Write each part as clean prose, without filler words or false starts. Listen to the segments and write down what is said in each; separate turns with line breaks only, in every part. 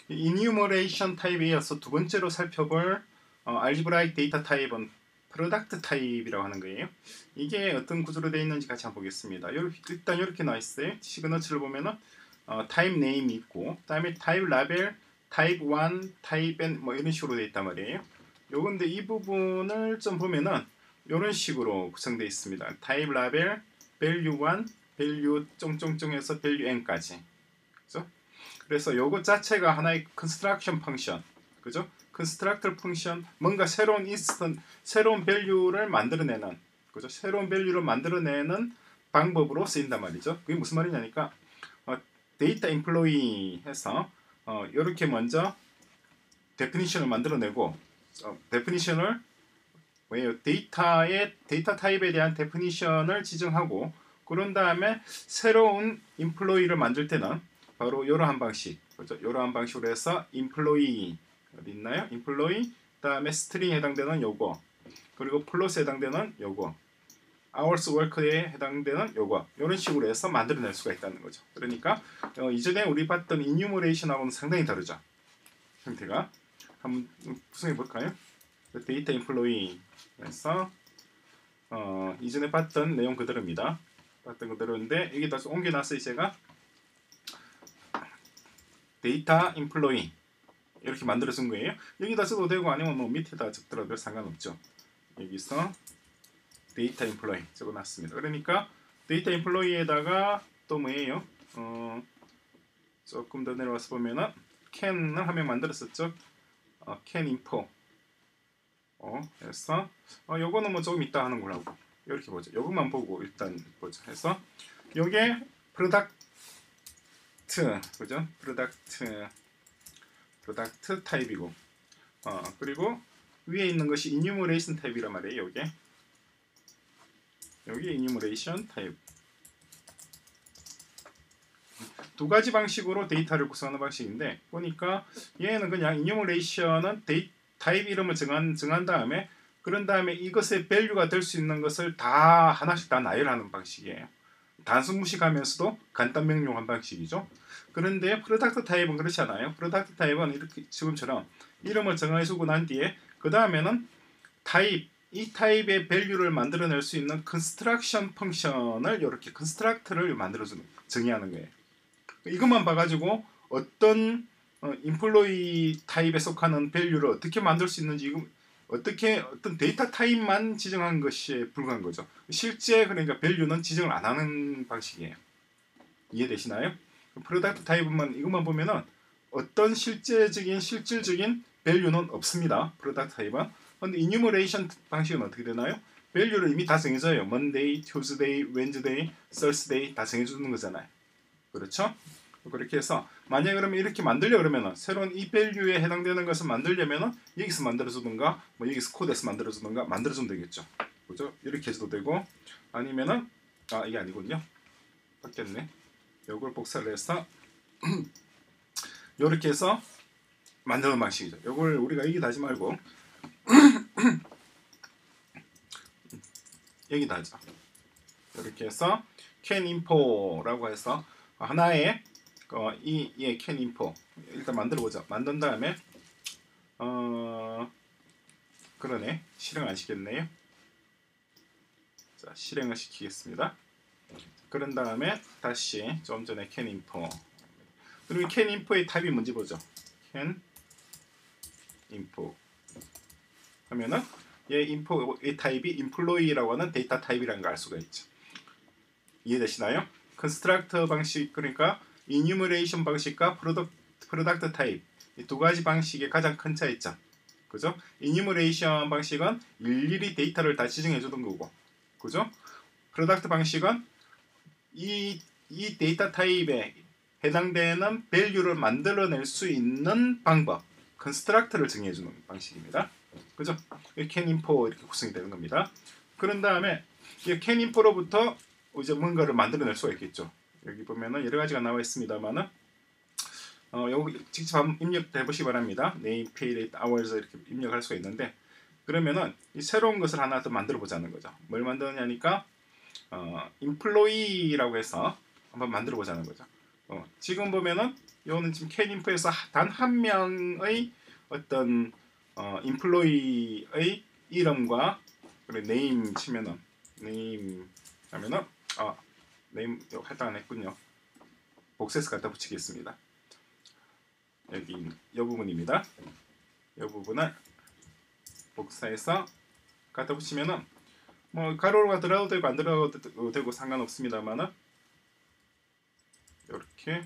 enumeration 타입에 이어서 두 번째로 살펴볼 algebraic 데이터 타입은 product 타입이라고 하는 거예요. 이게 어떤 구조로 되어 있는지 같이 한번 보겠습니다. 일단 이렇게 나와 있어요. 시그너처를 보면은 타입 네임이 있고, 그다음에 타입 라벨, 타입 1, 타입 n 뭐 이런 식으로 되어 있단 말이에요. 요건데 이 부분을 좀 보면은 이런 식으로 구성되어 있습니다. 타입 라벨, value 1, value 쫑쫑쫑해서 value n까지. 그죠? 그래서 요것 자체가 하나의 construction 펑션, 그죠? constructor 펑션, 뭔가 새로운 인스턴, 새로운 밸류를 만들어내는, 그죠? 새로운 밸류를 만들어내는 방법으로 쓰인단 말이죠. 그게 무슨 말이냐니까 데이터 인플로이 해서 이렇게 먼저 데피니션을 만들어내고 데피니션을 왜요? 데이터 타입에 대한 데피니션을 지정하고 그런 다음에 새로운 인플로이를 만들 때는 바로 이러한 방식, 그렇죠? 이러한 방식으로 해서 인플로이 어디 있나요? 인플로이 그다음에 스트링에 해당되는 요거 그리고 플러스에 해당되는 요거 hours work에 해당되는 요거 이런 식으로 해서 만들어낼 수가 있다는 거죠. 그러니까 이전에 우리 봤던 enumeration하고는 상당히 다르죠. 형태가 한번 구성해 볼까요? 데이터 인플로이에서 이전에 봤던 내용 그대로입니다. 봤던 그대로인데 여기다 옮겨놨어요. 제가 데이터 인플로이 이렇게 만들어 준 거예요. 여기다 써도 되고 아니면 뭐 밑에다 적더라도 상관없죠. 여기서 데이터 인플로이 적어놨습니다. 그러니까 데이터 인플로이에다가 또 뭐예요? 조금 더 내려와서 보면은 can을 한 명 만들었었죠. can info 해서 요거는 뭐 조금 이따 하는 거라고 이렇게 보죠. 요것만 보고 일단 보죠. 해서 요게 프로덕트 그죠? 프로덕트 타입이고 그리고 위에 있는 것이 enumeration 타입이란 말이에요. 요게 여기 enumeration 타입 두 가지 방식으로 데이터를 구성하는 방식인데 보니까 얘는 그냥 enumeration은 타입 이름을 정한 다음에 그런 다음에 이것의 value가 될 수 있는 것을 다 하나씩 다 나열하는 방식이에요. 단순 무식하면서도 간단 명료한 방식이죠. 그런데 프로덕트 타입은 그렇지 않아요. 프로덕트 타입은 이렇게 지금처럼 이름을 정해주고 난 뒤에 그 다음에는 이 타입의 밸류를 만들어낼 수 있는 construction 펑션을 이렇게 construct를 만들어주는 정의하는 거예요. 이것만 봐가지고 어떤 인플로이 타입에 속하는 밸류를 어떻게 만들 수 있는지 어떻게 어떤 데이터 타입만 지정한 것이 불과한 거죠. 실제 그러니까 밸류는 지정을 안 하는 방식이에요. 이해되시나요? 프로덕트 타입만 이것만 보면은 어떤 실질적인 밸류는 없습니다. 프로덕트 타입은. 근데 enumeration 방식은 어떻게 되나요? 밸류를 이미 다 정해져요. Monday, Tuesday, Wednesday, Thursday 다 정해주는 거잖아요. 그렇죠? 그렇게 해서 만약에 그러면 이렇게 만들려 그러면은 새로운 이 밸류에 해당되는 것을 만들려면은 여기서 만들어주든가 뭐 여기서 코드에서 만들어주든가 만들어주면 되겠죠. 그죠? 이렇게 해서도 되고 아니면은 이게 아니군요. 바뀌었네. 요걸 복사를 해서 이렇게 해서 만드는 방식이죠. 요걸 우리가 여기다 하지 말고 여기다 하죠. 이렇게 해서 can info라고 해서 하나의 can info 일단 만들어 보자. 만든 다음에 그러네. 실행 안 시켰네요. 자, 실행을 시키겠습니다. 그런 다음에 다시 좀 전에 can info 그리고 can info의 타입이 뭔지 보죠. can info 하면은 이 타입이 employee라고 하는 데이터 타입이라는 걸 알 수가 있죠. 이해되시나요? constructor 방식 그러니까 enumeration 방식과 product 타입 이 두 가지 방식의 가장 큰 차이점. 그죠? enumeration 방식은 일일이 데이터를 다 지정해 주는 거고. 그죠? product 방식은 이 데이터 타입에 해당되는 value를 만들어낼 수 있는 방법, constructor를 정해 주는 방식입니다. 그죠? can info 이렇게 구성이 되는 겁니다. 그런 다음에 이 can info로부터 이제 뭔가를 만들어낼 수가 있겠죠. 여기 보면은 여러 가지가 나와 있습니다만은 여기 직접 한번 입력해 보시기 바랍니다. name, pay rate, hours 이렇게 입력할 수가 있는데 그러면은 이 새로운 것을 하나 더 만들어 보자는 거죠. 뭘 만드느냐니까 employee라고 해서 한번 만들어 보자는 거죠. 지금 보면은 이거는 지금 캔인포에서 단 한 명의 어떤 인플로이의 이름과 그래 네임 치면은 네임 하면은 네임 할당 안 했군요. 복세스 갖다 붙이겠습니다. 여기 이 부분입니다. 이 부분을 복사해서 갖다 붙이면은 뭐 가로가 들어가도 되고 안 들어가도 되고 상관없습니다만은 이렇게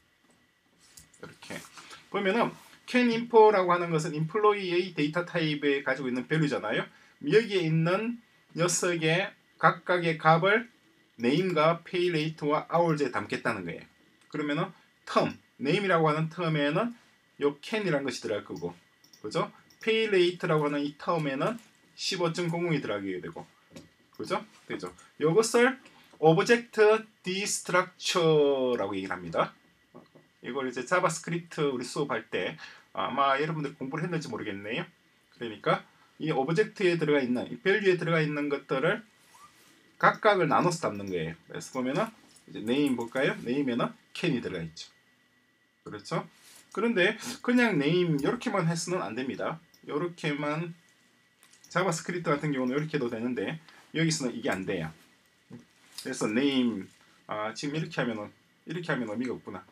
보면은 canInfo라고 하는 것은 인플로이의 데이터 타입에 가지고 있는 밸류잖아요. 여기에 있는 녀석의 각각의 값을 name과 payrate와 hours에 담겠다는 거예요. 그러면은 term, name이라고 하는 term에는 요 can이라는 것이 들어갈 거고, 그죠? payrate라고 하는 이 term에는 15.00이 들어가게 되고, 그죠? 되죠? 이것을 object destructure라고 얘기를 합니다. 이걸 이제 자바스크립트 우리 수업할 때 아마 여러분들 공부를 했는지 모르겠네요. 그러니까 이 오브젝트에 들어가 있는 이 밸류에 들어가 있는 것들을 각각을 나눠서 담는 거예요. 그래서 보면은 이제 name 볼까요? name에는 can이 들어가 있죠. 그렇죠? 그런데 그냥 name 이렇게만 해서는 안 됩니다. 이렇게만 자바스크립트 같은 경우는 이렇게 해도 되는데 여기서는 이게 안 돼요. 그래서 name 지금 이렇게 하면 의미가 없구나.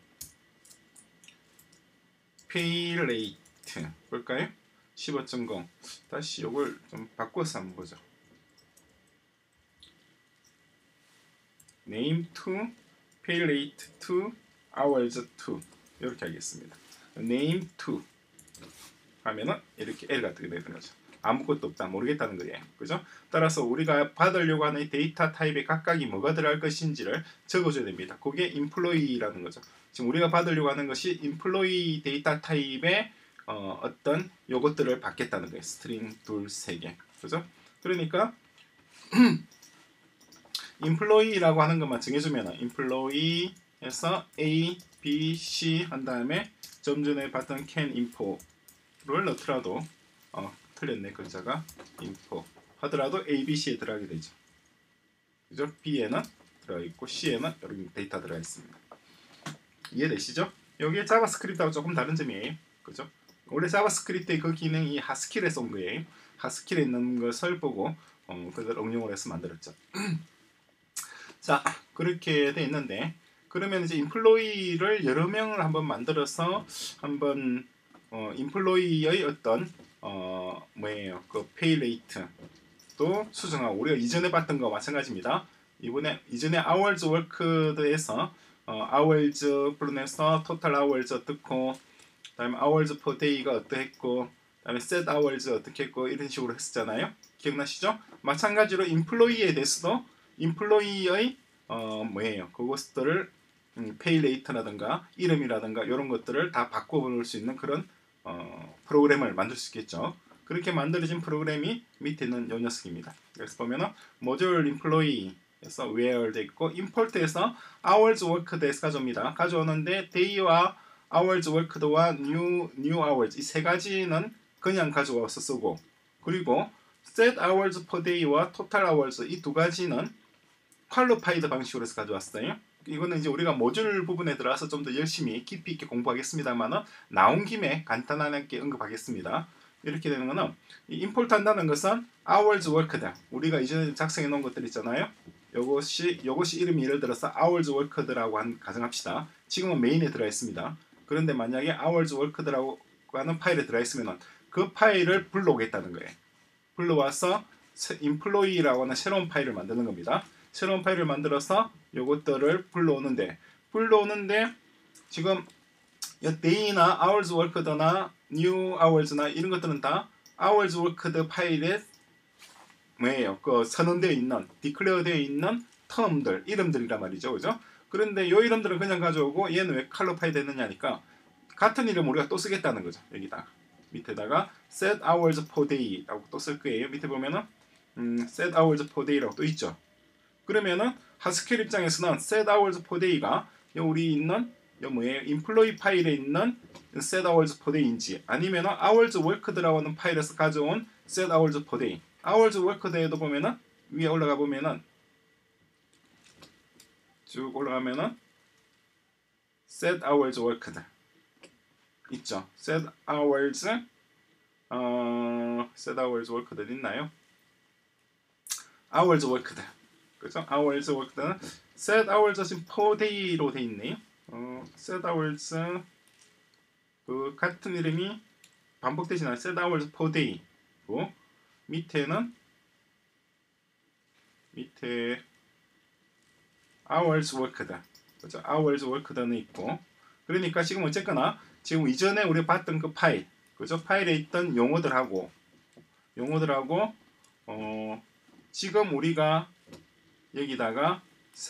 payRate 볼까요? 15.0 다시 이걸 좀 바꿔서 한번 보죠. name to payRate to hours to 이렇게 하겠습니다. name to 하면은 이렇게 L가 뜨게 되는 거죠. 아무것도 없다 모르겠다는 거예요. 그죠? 따라서 우리가 받으려고 하는 데이터 타입의 각각이 뭐가 들어갈 것인지를 적어줘야 됩니다. 그게 employee라는 거죠. 지금 우리가 받으려고 하는 것이 employee 데이터 타입의 어떤 요것들을 받겠다는 거예요. 스트링 둘, 세 개. 그죠? 그러니까 employee라고 하는 것만 정해주면 employee에서 A, B, C 한 다음에 좀 전에 봤던 canInfo를 넣더라도 틀렸네 글자가 info 하더라도 A, B, C에 들어가게 되죠. 그죠? B에는 들어가 있고 C에는 여기 데이터 들어가 있습니다. 이해되시죠? 여기에 자바스크립트하고 조금 다른 점이에요. 그죠? 원래 자바스크립트의 그 기능이 하스킬에서 온 거예요. 하스킬에 있는 것을 보고 그걸 응용을 해서 만들었죠. 자, 그렇게 돼 있는데 그러면 이제 인플로이를 여러 명을 한번 만들어서 한번 인플로이의 어떤 뭐예요? 그 페이레이트도 수정하고 우리가 이전에 봤던 거 마찬가지입니다. 이전에 hours worked에서 hours 불러내서 total hours 어떻고 그다음에 hours per day가 어떠했고 그다음에 set hours 어떻게 했고 이런 식으로 했었잖아요. 기억나시죠? 마찬가지로 인플로이에 대해서도 인플로이의 뭐예요? 그것들을 페이레이트라든가 이름이라든가 이런 것들을 다 바꿔볼 수 있는 그런 프로그램을 만들 수 있겠죠. 그렇게 만들어진 프로그램이 밑에 있는 이 녀석입니다. 그래서 보면은 모듈 인플로이에서 where 돼 있고 import에서 hours worked에서 가져옵니다. 가져오는데 day와 hours worked와 new hours 이 세 가지는 그냥 가져와서 쓰고 그리고 set hours per day와 total hours 이 두 가지는 퀄리파이드 방식으로 해서 가져왔어요. 이거는 이제 우리가 모듈 부분에 들어가서 좀 더 열심히 깊이 있게 공부하겠습니다만은 나온 김에 간단하게 언급하겠습니다. 이렇게 되는 거는 이 임포트 한다는 것은 hours worked 우리가 이전에 작성해 놓은 것들 있잖아요. 요것이 이름이 예를 들어서 hours worked라고 가정합시다. 지금은 메인에 들어 있습니다. 그런데 만약에 hours worked라고 하는 파일에 들어 있으면 그 파일을 불러오겠다는 거예요. 불러와서 employee라고 하는 새로운 파일을 만드는 겁니다. 새로운 파일을 만들어서 요것들을 불러오는데 지금 day나 hours worked나 new hours나 이런 것들은 다 hours worked 파일에 뭐예요? 그 선언되어 있는 declare 되어 있는 term들 이름들이란 말이죠, 그죠? 그런데 요 이름들은 그냥 가져오고 얘는 왜 컬러파이 됐느냐니까 같은 이름 우리가 또 쓰겠다는 거죠. 여기다 밑에다가 set hours per day라고 또 쓸 거예요. 밑에 보면은 set hours per day라고 또 있죠. 그러면은 하스켈 입장에서는 set hours per day가 우리 있는 뭐예요? employee 파일에 있는 set hours per day인지 아니면은 hours worked라고 하는 파일에서 가져온 set hours per day. hours worked에도 보면은 위에 올라가 보면은 쭉 올라가면은 set hours worked 있죠. set hours set hours worked 있나요? hours worked 그죠? hours worked는 set hours 지금 per day로 돼 있네요. set hours 그 같은 이름이 반복되진 않아요. set hours per day고 밑에 hours worked 그죠? hours worked는 있고 그러니까 지금 어쨌거나 지금 이전에 우리 봤던 그 파일 그죠? 파일에 있던 용어들하고 지금 우리가 여기다가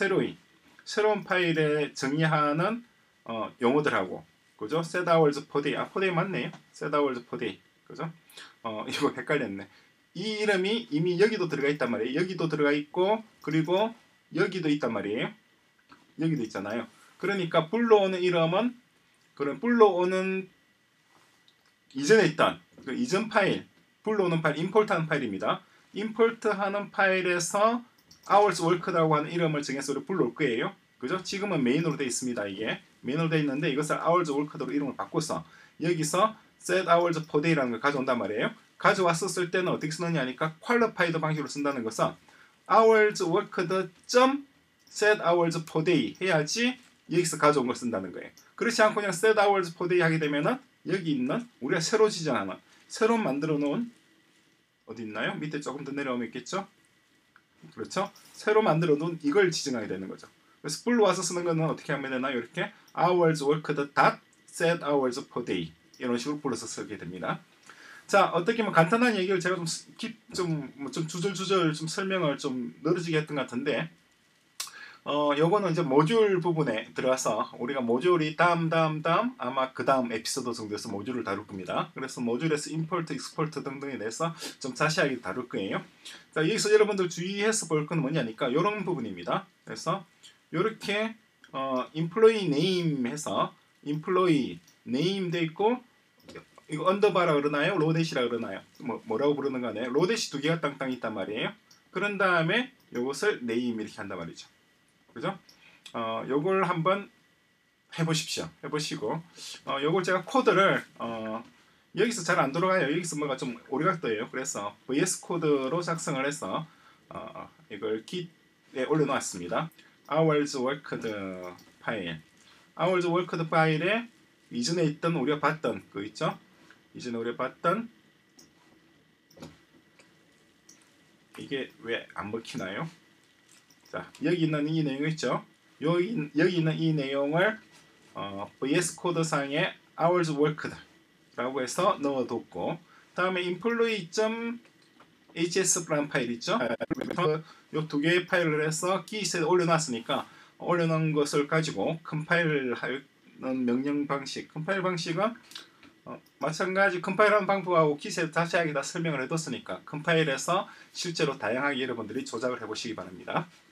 새로운 파일에 정의하는 용어들하고 그죠? set hours per day per day 맞네요. set hours per day 그죠? 이거 헷갈렸네. 이 이름이 이미 여기도 들어가 있단 말이에요. 여기도 들어가 있고 그리고 여기도 있단 말이에요. 여기도 있잖아요. 그러니까 불러오는 이름은 그런 불러오는 이전에 있던 그 이전 파일 불러오는 파일 임포트하는 파일입니다. 임포트하는 파일에서 hours worked라고 하는 이름을 정해서 우리 불러올 거예요. 그죠? 지금은 메인으로 되어 있습니다. 이게 메인으로 되어 있는데 이것을 hours worked로 이름을 바꿔서 여기서 set hours per day라는 걸 가져온단 말이에요. 가져왔었을 때는 어떻게 쓰느냐 하니까 qualified 방식으로 쓴다는 것은 hours worked set hours per day 해야지 여기서 가져온 걸 쓴다는 거예요. 그렇지 않고 그냥 set hours per day 하게 되면은 여기 있는 우리가 새로 지정하는 새로 만들어 놓은 어디 있나요? 밑에 조금 더 내려오면 있겠죠? 그렇죠? 새로 만들어 놓은 이걸 지정하게 되는 거죠. 그래서 불러와서 쓰는 거는 어떻게 하면 되나요? 이렇게 hours worked set hours per day 이런 식으로 불러서 쓰게 됩니다. 자, 어떻게 뭐 간단한 얘기를 제가 좀 주절주절 좀 설명을 좀 늘어지게 했던 것 같은데 요거는 이제 모듈 부분에 들어가서 우리가 모듈이 다음 아마 그 다음 에피소드 정도에서 모듈을 다룰 겁니다. 그래서 모듈에서 임포트, 익스포트 등등에 대해서 좀 자세하게 다룰 거예요. 자, 여기서 여러분들 주의해서 볼 건 뭐냐니까 이런 부분입니다. 그래서 이렇게 employee name 해서 employee name 돼 있고 이거 언더바라 그러나요? 로댓이라 그러나요? 뭐라고 부르는 거네. 로댓이 두 개가 땅땅 있단 말이에요. 그런 다음에 이것을 name 이렇게 한단 말이죠. 그죠? 요걸 한번 해보십시오. 해보시고 요걸 제가 코드를 여기서 잘 안 돌아가요. 여기서 뭐가 좀 오류가 떠요. 그래서 VS 코드로 작성을 해서 이걸 Git에 올려놓았습니다. hours worked 파일 hours worked 파일에 이전에 있던 우리가 봤던 그 있죠? 이전에 우리가 봤던 이게 왜 안 먹히나요? 자, 여기 있는 이 내용 있죠? 여기 있는 이 내용을 VS 코드 상에 hours worked 라고 해서 넣어뒀고 다음에 employee.hs라는 파일 있죠? 이 두 개의 파일을 해서 Git에 올려놨으니까 올려놓은 것을 가지고 컴파일을 하는 명령 방식 컴파일 방식은 마찬가지 컴파일하는 방법하고 Git에 자세하게 다 설명을 해뒀으니까 컴파일에서 실제로 다양하게 여러분들이 조작을 해보시기 바랍니다.